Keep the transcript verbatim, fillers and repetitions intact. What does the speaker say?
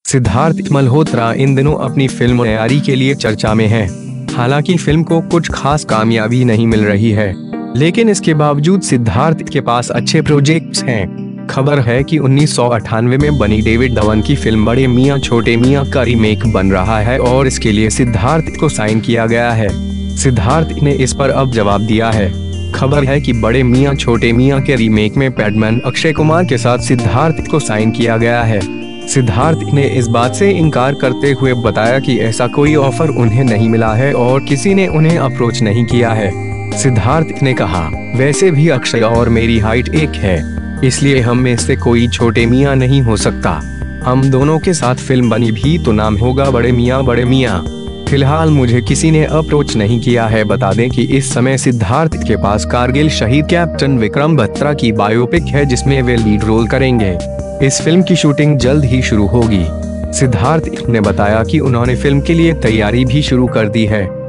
सिद्धार्थ मल्होत्रा इन दिनों अपनी फिल्म तैयारी के लिए चर्चा में है। हालांकि फिल्म को कुछ खास कामयाबी नहीं मिल रही है, लेकिन इसके बावजूद सिद्धार्थ के पास अच्छे प्रोजेक्ट्स हैं। खबर है कि उन्नीस सौ अट्ठानवे में बनी डेविड धवन की फिल्म बड़े मियां छोटे मियां का रीमेक बन रहा है और इसके लिए सिद्धार्थ को साइन किया गया है। सिद्धार्थ ने इस पर अब जवाब दिया है। खबर है कि बड़े मियां छोटे मियां के रीमेक में पैडमैन अक्षय कुमार के साथ सिद्धार्थ को साइन किया गया है। सिद्धार्थ ने इस बात से इनकार करते हुए बताया कि ऐसा कोई ऑफर उन्हें नहीं मिला है और किसी ने उन्हें अप्रोच नहीं किया है। सिद्धार्थ ने कहा, वैसे भी अक्षय और मेरी हाइट एक है, इसलिए हम में से कोई छोटे मियां नहीं हो सकता। हम दोनों के साथ फिल्म बनी भी तो नाम होगा बड़े मियां बड़े मियां। फिलहाल मुझे किसी ने अप्रोच नहीं किया है। बता दें कि इस समय सिद्धार्थ के पास कारगिल शहीद कैप्टन विक्रम बत्रा की बायोपिक है, जिसमें वे लीड रोल करेंगे। इस फिल्म की शूटिंग जल्द ही शुरू होगी। सिद्धार्थ ने बताया कि उन्होंने फिल्म के लिए तैयारी भी शुरू कर दी है।